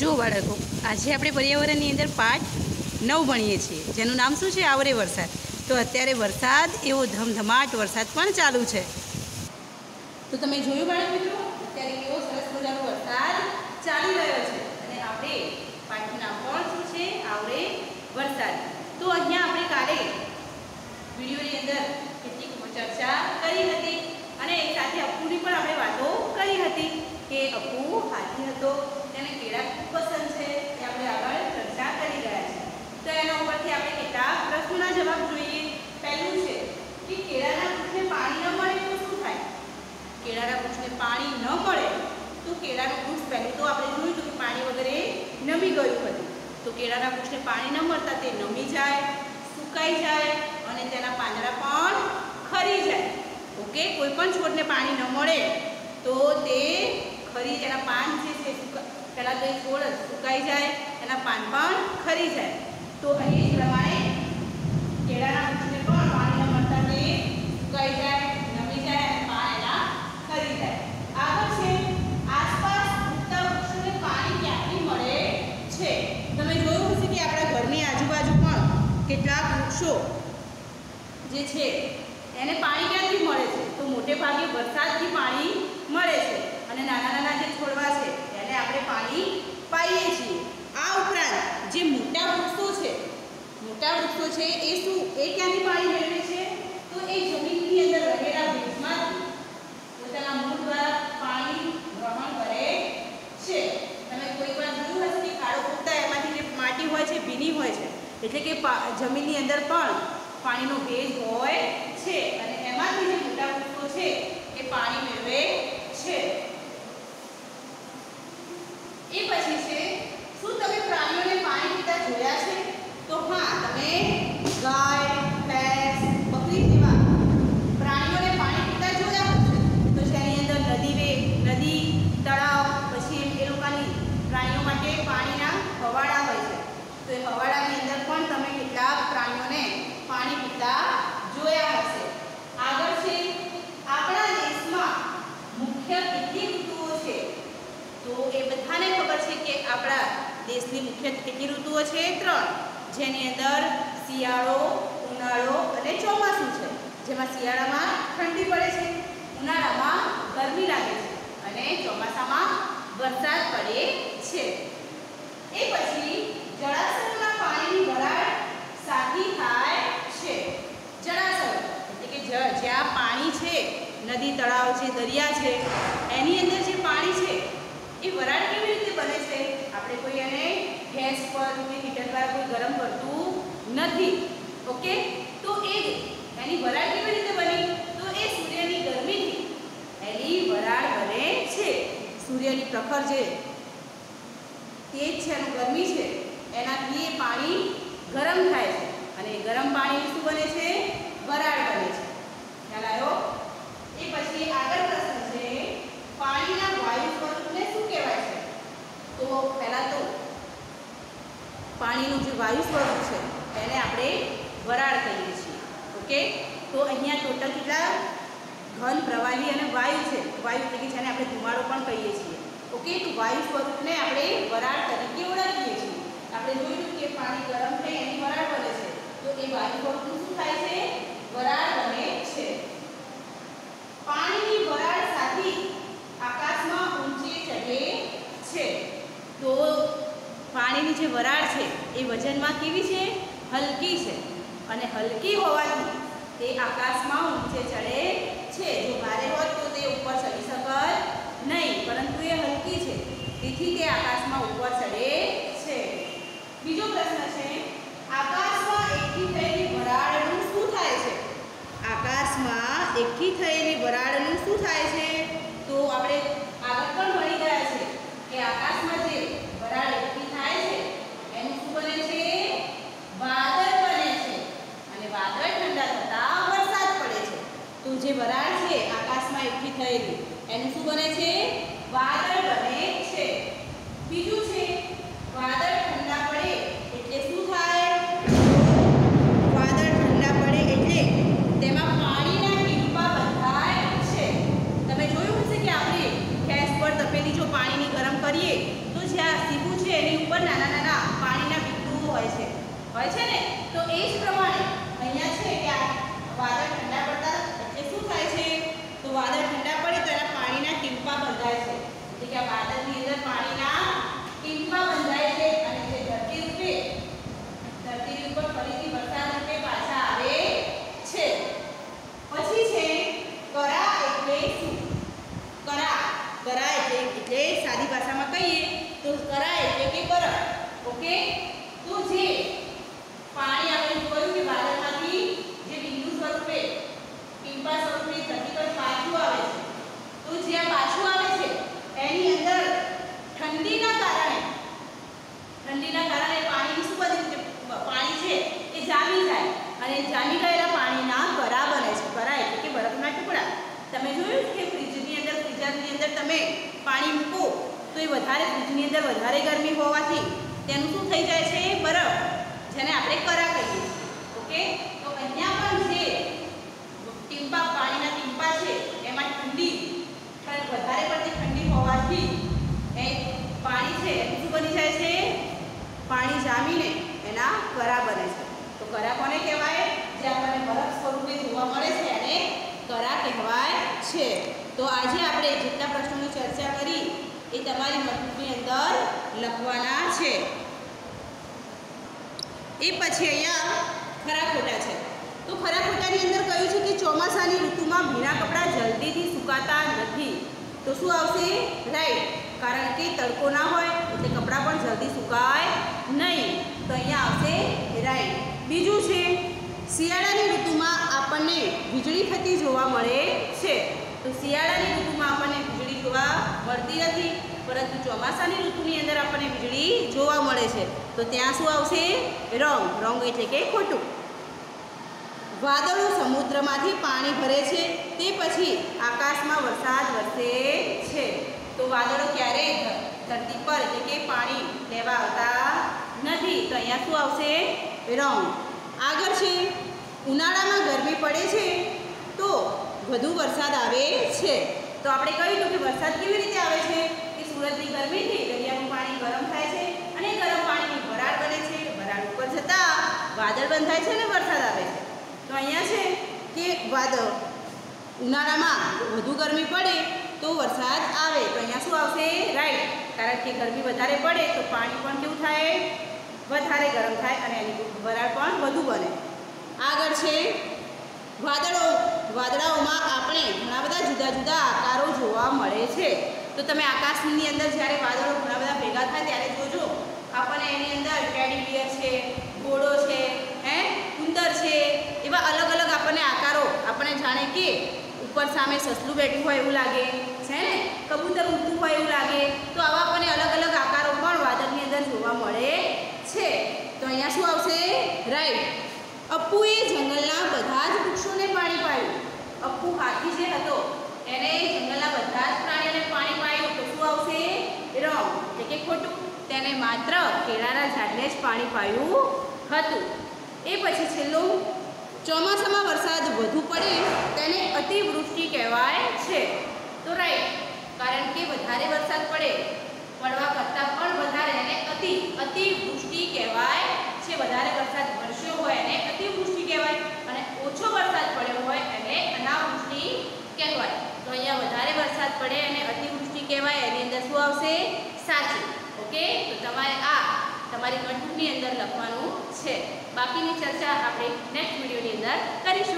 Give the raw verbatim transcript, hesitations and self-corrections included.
જો બાળકો, આજે આપણે પર્યાવરણની અંદર પાઠ નવ ભણીએ છીએ, જેનું નામ શું છે? આવરે વરસાદ. તો અત્યારે વરસાદ એવો ધમધમાટ વરસાદ પણ ચાલુ છે. તો તમે જોયું બાળક મિત્રો, અત્યારે કેવો સરસ મજાનો વરસાદ ચાલી રહ્યો છે અને આપણે પાઠનું નામ પણ શું છે? આવરે વરસાદ. તો અહીંયા આપણે કાલે વિડીયોની અંદર કેટલીક ચર્ચા કરી હતી અને એક સાથે અપ્પુની પણ આપણે વાતો કરી હતી કે અપ્પુ હાથી હતો, તેને કેળા ખૂબ પસંદ છે, એ આપણે આગળ ચર્ચા કરી રહ્યા છીએ. તો એના ઉપરથી આપણે કેટલાક પ્રશ્નોના જવાબ જોઈએ. પહેલું છે કે કેળાના વૃક્ષને પાણી ન મળે તો શું થાય? કેળાના વૃક્ષને પાણી ન મળે તો કેળાનું વૃક્ષ પહેલું તો આપણે જોયું હતું કે પાણી વગર એ નમી ગયું હતું. તો કેળાના વૃક્ષને પાણી ન મળતા તે નમી જાય, સુકાઈ જાય અને તેના પાંદડા પણ ખરી જાય. ઓકે, કોઈ પણ છોડને પાણી ન મળે તો તે ખરી, એના પાન જે છે પહેલાં તો એ છોડ સુકાઈ જાય, એના પાન પણ ખરી જાય. તો અહીં જ પ્રમાણે કેળાના વૃક્ષને પણ પાણી ન મળતા તે સુકાઈ જાય, નમી જાય અને પાન એના ખરી જાય. આગળ છે આસપાસ ઉગતા વૃક્ષોને પાણી ક્યાંથી મળે છે? તમે જોયું હશે કે આપણા ઘરની આજુબાજુ પણ કેટલાક વૃક્ષો જે છે એને પાણી ક્યાંથી મળે છે? તો મોટે ભાગે વરસાદથી પાણી મળે છે અને નાના નાના જે છોડવા છે એને આપણે પાણી પાઈએ છીએ. આ ઉપરાંત જે મોટા વૃક્ષો છે મોટા વૃક્ષો છે એ શું એ ક્યાંથી પાણી મેળવે છે? તો એ જમીનની અંદર રહેલા ભેજમાંથી પોતાના મૂળ દ્વારા પાણી ગ્રહણ કરે છે. તમે કોઈક વાર જોયું હશે કે ખાડો પૂરતા એમાંથી જે માટી હોય છે ભીની હોય છે, એટલે કે જમીનની અંદર પણ પાણીનો ભેજ હોય છે અને એમાંથી જે મોટા વૃક્ષો છે એ પાણી મેળવે છે. એ પછી છે, શું તમે પ્રાણીઓને પાણી પીતા જોયા છે? તો હા, તમે ગાય, ભેંસ, બકરી જેવા પ્રાણીઓને પાણી પીતા જોયા હશે. તો જેની અંદર નદી વે નદી તળાવ, પછી એ લોકોની પ્રાણીઓ માટે પાણીના હવાડા હોય છે. તો એ હવાડાની અંદર પણ તમે કેટલાક પ્રાણીઓને પાણી પીતા જોયા હશે. આગળ છે આપણા દેશમાં મુખ્ય કેટલી ઋતુઓ છે? તો એ બધાને ખબર છે કે આપણા દેશની મુખ્ય કેટલી ઋતુઓ છે? ત્રણ, જેની અંદર શિયાળો, ઉનાળો અને ચોમાસું છે. જેમાં શિયાળામાં ઠંડી પડે છે, ઉનાળામાં ગરમી લાગે છે અને ચોમાસામાં વરસાદ પડે છે. એ પછી જળાશયોના પાણીની વરાળ શાથી થાય છે? જળાશય એટલે કે જ્યાં પાણી છે, નદી, તળાવ છે, દરિયા છે, એની અંદર જે પાણી છે એ વરાળ કેવી રીતે બને છે? આપણે કોઈ એને ગેસ પર કે હીટર દ્વારા કોઈ ગરમ કરતું નથી. ઓકે, તો એ એની વરાળ કેવી રીતે બની? તો એ સૂર્યની ગરમીથી એની વરાળ બને છે. સૂર્યની પ્રખર જે તેજ છે, એનું ગરમી છે, એનાથી એ પાણી ગરમ થાય છે અને ગરમ પાણી શું બને છે? વરાળ બને છે. ખ્યાલ આવ્યો? એ પછી આગળ પ્રશ્ન છે, પાણીના વાયુ સ્વરૂપને શું કહેવાય છે? તો પહેલા તો પાણીનું જે વાયુ સ્વરૂપ છે એને આપણે વરાળ કહીએ છીએ. ઓકે, તો અહીંયા ટોટલ કેટલા ઘન, પ્રવાહી અને વાયુ છે. વાયુ એટલે કે જેને આપણે ધુમાડો પણ કહીએ છીએ. ઓકે, તો વાયુ સ્વરૂપને આપણે વરાળ તરીકે ઓળખીએ છીએ. આપણે જોયું કે પાણી ગરમ થઈ એની વરાળ બને છે, તો એ વાયુ સ્વરૂપનું શું થાય છે? વરાળ બને છે. પાણીની વરાળ સાથે આકાશમાં ઊંચે ચઢે છે. તો પાણીની જે વરાળ છે એ વજનમાં કેવી છે? હલકી છે અને હલકી હોવાથી તે આકાશમાં ઊંચે ચડે છે. જો ભારે હોત તો તે ઉપર ચડી શકત નહીં, પરંતુ એ હલકી છે તેથી તે આકાશમાં ઉપર ચડે છે. બીજો પ્રશ્ન છે, આકાશમાં એકઠી થયેલી વરાળનું શું થાય છે? આકાશમાં એકઠી થયેલી વરાળનું શું થાય છે? તો આપણે આગળ પણ ભણી ગયા છે કે આકાશમાં જે વરાળ એકઠી થાય છે એનું શું બને છે? વાદળ બને છે અને વાદળ ઠંડા થતાં વરસાદ પડે છે. તો જે વરાળ છે આકાશમાં એકઠી થયેલી એનું શું બને છે? વાદળ બને છે. બીજું છે, વાદળ ઠંડા પડે એટલે શું થાય? વાદળ ઠંડા પડે એટલે તેમાં પાણીના ટીપા બંધાય છે. તમે જોયું હશે કે આપણે ગેસ પર તપેલી જો પાણીની ગરમ કરીએ છે એની ઉપર નાના નાના પાણીના બિંદુઓ હોય છે હોય છે ને તો એ જ પ્રમાણે અહીંયા છે કે આ વાદળ ઠંડા પડતા એટલે શું થાય છે તો વાદળ ઠંડા પડે તો એના પાણીના ટીમ્પા બંધાય છે એટલે કે આ વાદળની અંદર પાણીના ટીમ્પા બંધાય છે અને જે ધરતી રૂપે ધરતી ઉપર ફરીથી વરસાદ રૂપે પાછા આવે છે. પછી છે કરા એટલે શું? કરા કરા એટલે એટલે સાદી ભાષામાં કહીએ તો કરા એટલે કે બરફ. ઓકે, તો જે પાણી આપણે જોયું કે વાદળમાંથી જે બિંદુ સ્વરૂપે ટીમ્પા સ્વરૂપે ધરતી પર પાછું આવે છે તો જે આ પાછું આવે છે એની અંદર ઠંડીના કારણે ઠંડીના કારણે પાણીની શું બધી પાણી છે એ જામી જાય અને જામી ગયેલા પાણીના કરા બને છે. કરા એટલે કે બરફના ટુકડા. તમે જોયું કે ફ્રીજની અંદર ફ્રીઝરની અંદર તમે પાણી મૂકો તો એ વધારે ફ્રીજની અંદર વધારે ગરમી હોવાથી તેનું શું થઈ જાય છે? બરફ, જેને આપણે કરા કહીએ છીએ. ઓકે, તો અહીંયા પણ જે ટીમ્પા પાણીના ટીમ્પા છે એમાં ઠંડી વધારે પડતી ઠંડી હોવાથી એ પાણી છે એ શું બની જાય છે? પાણી જામીને એના કરા બને છે. તો કરા કોને કહેવાય? જે આપણને બરફ સ્વરૂપે જોવા મળે છે એને કરા કહેવાય છે. તો આજે આપણે જેટલા પ્રશ્નોની ચર્ચા કરી એ તમારી નોટબુકની અંદર લખવાના છે. એ પછી અહીંયા ખરા ખોટા છે. તો ખરા ખોટાની અંદર કહ્યું છે કે ચોમાસાની ઋતુમાં ભીના કપડાં જલ્દીથી સુકાતા નથી. તો શું આવશે? રાઈટ, કારણ કે તડકો ના હોય એટલે કપડાં પણ જલ્દી સુકાય નહીં. તો અહીંયા આવશે રાઈટ. બીજું છે શિયાળાની ઋતુમાં આપણને વીજળી થતી જોવા મળે છે. તો શિયાળાની ઋતુમાં આપણને વીજળી જોવા મળતી નથી, પરંતુ ચોમાસાની ઋતુની અંદર આપણને વીજળી જોવા મળે છે. તો ત્યાં શું આવશે? રોંગ. રોંગ એટલે કે ખોટું. વાદળો સમુદ્રમાંથી પાણી ભરે છે તે પછી આકાશમાં વરસાદ વરસે છે. તો વાદળો ક્યારેય ધરતી પર એટલે કે પાણી લેવા આવતા નથી. તો અહીંયા શું આવશે? રોંગ. આગળ છે ઉનાળામાં ગરમી પડે છે તો વધુ વરસાદ આવે છે. તો આપણે કહ્યું કે વરસાદ કેવી રીતે આવે છે કે સૂરજની ગરમીથી દરિયાનું પાણી ગરમ થાય છે અને ગરમ પાણીની વરાળ બને છે. વરાળ ઉપર જતાં વાદળ બંધાય છે અને વરસાદ આવે છે. તો અહીંયા છે કે વાદળ ઉનાળામાં વધુ ગરમી પડે તો વરસાદ આવે. તો અહીંયા શું આવશે? રાઈટ, કારણ કે ગરમી વધારે પડે તો પાણી પણ કેવું થાય? વધારે ગરમ થાય અને એની વરાળ પણ વધુ બને. આગળ છે વાદળો વાદળાઓમાં આપણે ઘણા બધા જુદા જુદા આકારો જોવા મળે છે. તો તમે આકાશની અંદર જ્યારે વાદળો ઘણા બધા ભેગા થાય ત્યારે જોજો આપણને એની અંદર ટેડી બિયર છે, ઘોડો છે, હે ઉંદર છે, એવા અલગ અલગ આપણને આકારો આપણે જાણે કે ઉપર સામે સસલું બેઠું હોય એવું લાગે છે ને, કબૂતર ઉડતું હોય એવું લાગે. તો આવા આપણને અલગ અલગ આકારો પણ વાદળની અંદર જોવા મળે છે. તો અહીંયા શું આવશે? રાઈટ. અપ્પુએ જંગલના બધા જ વૃક્ષોને પાણી પાયું. અપ્પુ હાથી જે હતો એને જંગલના બધા જ પ્રાણીઓને પાણી પાયું. તો શું આવશે? રોંગ એટલે કે ખોટું. તેને માત્ર કેળાના ઝાડને જ પાણી પાયું હતું. એ પછી છેલ્લું ચોમાસામાં વરસાદ વધુ પડે તેને અતિવૃષ્ટિ કહેવાય છે. તો રાઈટ, કારણ કે વધારે વરસાદ પડે પડવા કરતાં પણ વધારે એને અતિ અતિવૃષ્ટિ કહેવાય છે. વધારે વરસાદ વરસ્યો હોય એને અતિવૃષ્ટિ કહેવાય અને ઓછો વરસાદ પડ્યો હોય એને અનાવૃષ્ટિ કહેવાય. તો અહીંયા વધારે વરસાદ પડે અને અતિવૃષ્ટિ કહેવાય. એની અંદર શું આવશે? સાચું. ઓકે, તો તમારે આ તમારી નોટબુકની અંદર લખવાનું છે. બાકીની ચર્ચા આપણે નેક્સ્ટ વિડીયોની અંદર કરીશું.